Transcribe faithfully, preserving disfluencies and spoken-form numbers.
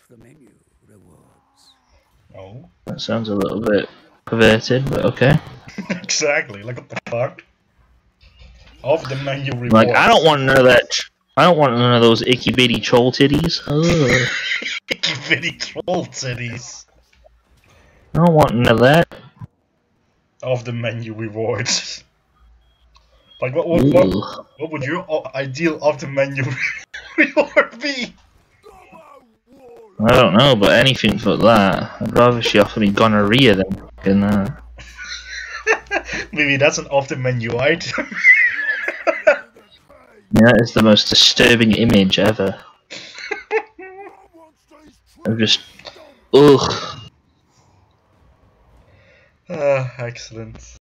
the menu rewards. Oh. That sounds a little bit perverted, but okay. Exactly, like what the fuck? Off the menu rewards. Like, I don't want none of that. I don't want none of those icky bitty troll titties. Ugh. Icky bitty troll titties. I don't want none of that. Off the menu rewards. Like, what, what, what, what would your ideal off the menu reward be? I don't know, but anything for that. I'd rather she offer me gonorrhea than fucking that. Maybe that's an off the menu item. Yeah, that is the most disturbing image ever. I'm just, ugh. Ah, excellent.